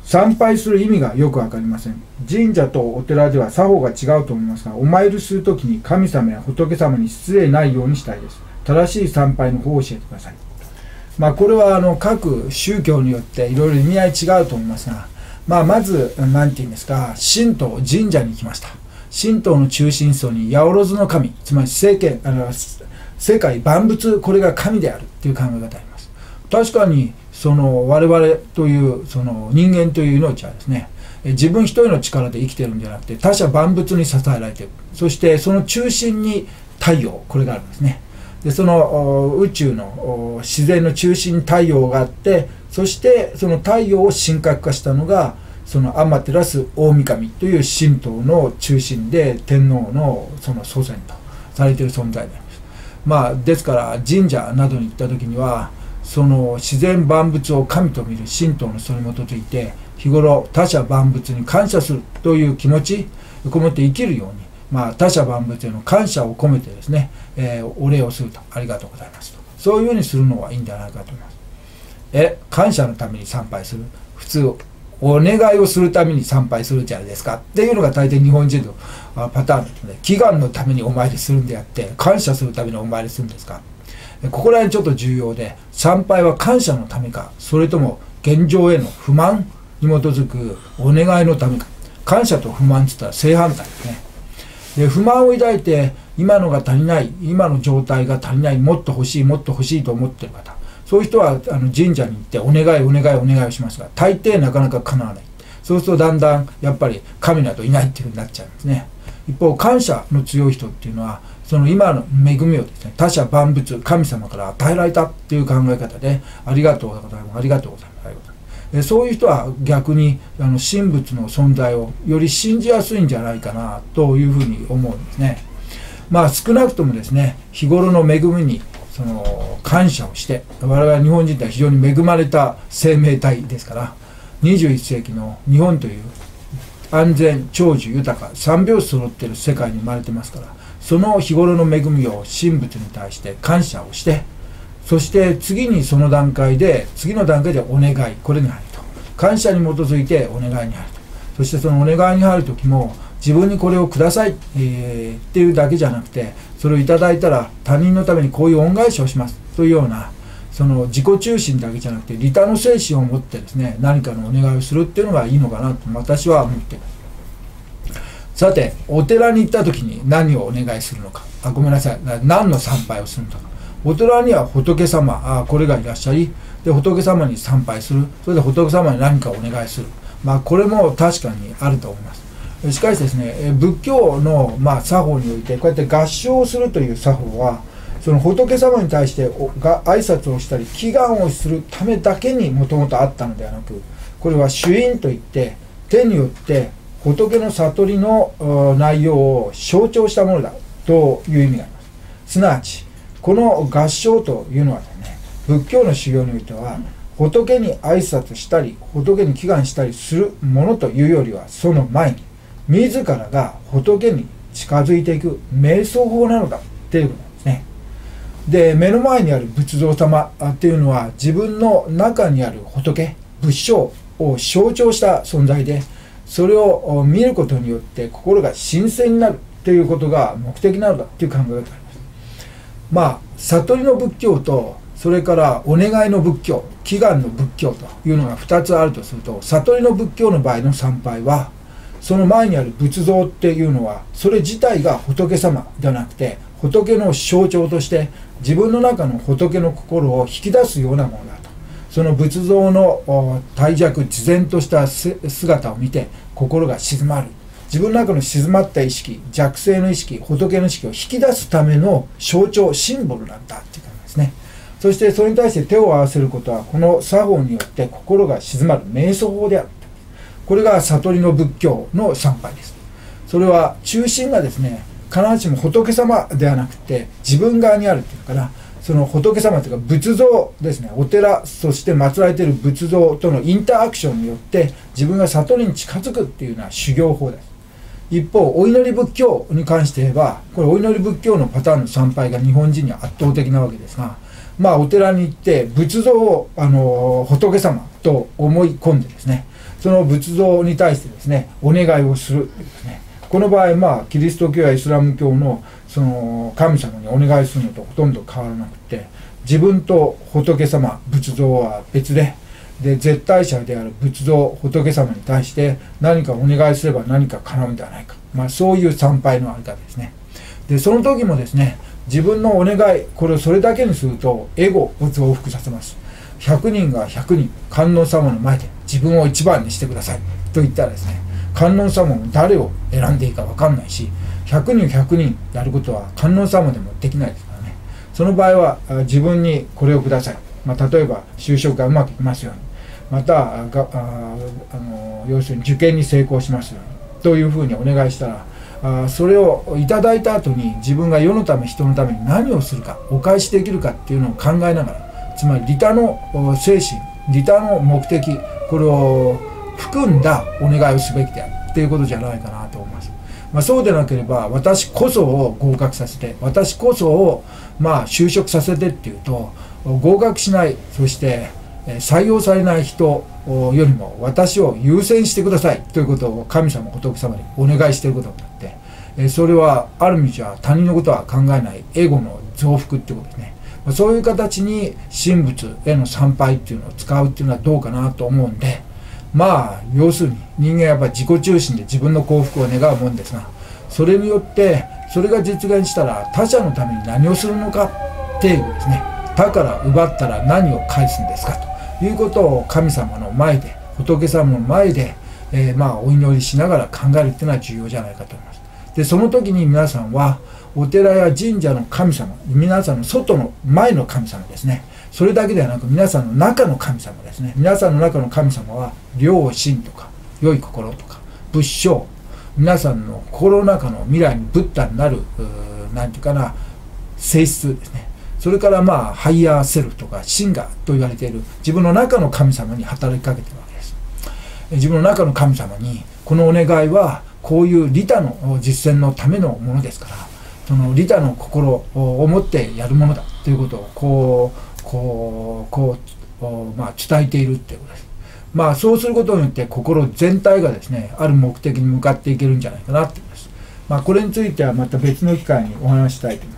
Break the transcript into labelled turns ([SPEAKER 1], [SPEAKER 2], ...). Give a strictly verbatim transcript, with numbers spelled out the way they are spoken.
[SPEAKER 1] 参拝する意味がよく分かりません。神社とお寺では作法が違うと思いますが、お参りするときに神様や仏様に失礼ないようにしたいです。正しい参拝の方を教えてください。まあ、これはあの各宗教によっていろいろ意味合い違うと思いますが、まあ、まず何て言うんですか、神道神社に行きました。神道の中心層に八百万の神、つまり世間あの世界万物、これが神であるという考え方があります。確かにその我々というその人間という命はですね、自分一人の力で生きてるんじゃなくて他者万物に支えられている。そしてその中心に太陽、これがあるんですね。でその宇宙の自然の中心に太陽があって、そしてその太陽を神格化したのがその天照大神という神道の中心で天皇のその祖先とされている存在であります。まあ、ですから神社などに行った時にはその自然万物を神と見る神道のそれに基づいて、日頃他者万物に感謝するという気持ち込めて生きるように、まあ、他者万物への感謝を込めてですね、えー、お礼をすると、ありがとうございますと、そういうふうにするのがいいんじゃないかと思います。え感謝のために参拝する、普通お願いをするために参拝するじゃないですかっていうのが大抵日本人のパターンですね。祈願のためにお参りするんであって感謝するためにお参りするんですか。ここら辺ちょっと重要で、参拝は感謝のためか、それとも現状への不満に基づくお願いのためか。感謝と不満って言ったら正反対ですね。で不満を抱いて今のが足りない、今の状態が足りない、もっと欲しいもっと欲しいと思っている方、そういう人はあの神社に行ってお願いお願いお願いをしますが、大抵なかなか叶わない。そうするとだんだんやっぱり神などいないっていうふうになっちゃうんですね。一方感謝の強い人っていうのはその今の恵みをですね、他者万物神様から与えられたっていう考え方で、ありがとうございます、ありがとうございます、ありがとうございます。そういう人は逆にあの神仏の存在をより信じやすいんじゃないかなというふうに思うんですね。まあ少なくともですね、日頃の恵みにその感謝をして、我々日本人って非常に恵まれた生命体ですから、にじゅういっ世紀の日本という安全長寿豊か三拍子揃っている世界に生まれてますから、その日頃の恵みを神仏に対して感謝をして、そして次にその段階で次の段階でお願い、これに入ると、感謝に基づいてお願いに入ると、そしてそのお願いに入る時も自分にこれをください、えー、っていうだけじゃなくて、それをいただいたら他人のためにこういう恩返しをしますというような、その自己中心だけじゃなくて利他の精神を持ってですね、何かのお願いをするっていうのがいいのかなと私は思っています。さて、お寺に行った時に何をお願いするのか、あごめんなさい、何の参拝をするのか。お寺には仏様、あこれがいらっしゃり、で仏様に参拝する、それで仏様に何かお願いする、まあこれも確かにあると思います。しかしですね、仏教のまあ作法においてこうやって合唱をするという作法は、その仏様に対してが挨拶をしたり祈願をするためだけにもともとあったのではなく、これは主因といって手によって仏の悟りの内容を象徴したものだという意味があります。すなわちこの合唱というのはですね、仏教の修行においては仏に挨拶したり仏に祈願したりするものというよりは、その前に自らが仏に近づいていく瞑想法なのだっていうことなんですね。で目の前にある仏像様っていうのは自分の中にある仏仏性を象徴した存在で、それを見ることによって心が神聖になるということが目的なのだという考え方があります。まあ悟りの仏教とそれからお願いの仏教、祈願の仏教というのがふたつあるとすると、悟りの仏教の場合の参拝はその前にある仏像っていうのはそれ自体が仏様ではなくて、仏の象徴として自分の中の仏の心を引き出すようなものだと。その仏像の大弱自然とした姿を見て心が静まる、自分の中の静まった意識、弱性の意識、仏の意識を引き出すための象徴シンボルなんだっていう感じですね。そしてそれに対して手を合わせることはこの作法によって心が静まる瞑想法である。これが悟りの仏教の参拝です。それは中心がですね、必ずしも仏様ではなくて自分側にあるっていうのかな、その仏様というか仏像ですね、お寺そして祀られている仏像とのインターアクションによって自分が悟りに近づくっていうのは修行法です。一方お祈り仏教に関して言えば、これお祈り仏教のパターンの参拝が日本人には圧倒的なわけですが、まあお寺に行って仏像をあの仏様とと思い込んでですね、その仏像に対してですねお願いをするですね。この場合、まあ、キリスト教やイスラム教のその神様にお願いするのとほとんど変わらなくて、自分と仏様、仏像は別で、で絶対者である仏像、仏様に対して何かお願いすれば何か叶うんではないか、まあ、そういう参拝のあり方ですね。でその時もですね、自分のお願い、これをそれだけにするとエゴを増幅させます。ひゃくにんがひゃくにん観音様の前で自分を一番にしてくださいと言ったらですね、観音様も誰を選んでいいか分かんないし、ひゃくにんひゃくにんやることは観音様でもできないですからね。その場合は自分にこれをください、まあ、例えば就職がうまくいきますように、またがああの要するに受験に成功しますようにというふうにお願いしたら、あそれをいただいた後に自分が世のため人のために何をするか、お返しできるかっていうのを考えながら、つまり利他の精神、利他の目的、これを含んだお願いをすべきであるっていうことじゃないかなと思います。まあ、そうでなければ私こそを合格させて、私こそをまあ就職させてっていうと、合格しない、そして採用されない人よりも私を優先してくださいということを神様、仏様にお願いしていることになって、それはある意味じゃ他人のことは考えないエゴの増幅っていうことですね。そういう形に神仏への参拝っていうのを使うっていうのはどうかなと思うんで、まあ要するに人間はやっぱり自己中心で自分の幸福を願うもんですが、それによってそれが実現したら他者のために何をするのかっていうですね、他から奪ったら何を返すんですかということを神様の前で、仏様の前で、えー、まあお祈りしながら考えるっていうのは重要じゃないかと思います。でその時に皆さんはお寺や神社の神様、皆さんの外の前の神様ですね、それだけではなく皆さんの中の神様ですね。皆さんの中の神様は良心とか良い心とか仏性、皆さんの心の中の未来にブッダになる何て言うかな性質ですね。それからまあハイヤーセルフとかシンガーと言われている自分の中の神様に働きかけているわけです。自分の中の神様にこのお願いはこういう利他の実践のためのものですから、その利他の心を持ってやるものだということをこうこうこう、まあ、伝えているっていうことです。まあそうすることによって心全体がですねある目的に向かっていけるんじゃないかなっていうんです。まあこれについてはまた別の機会にお話したいと思います。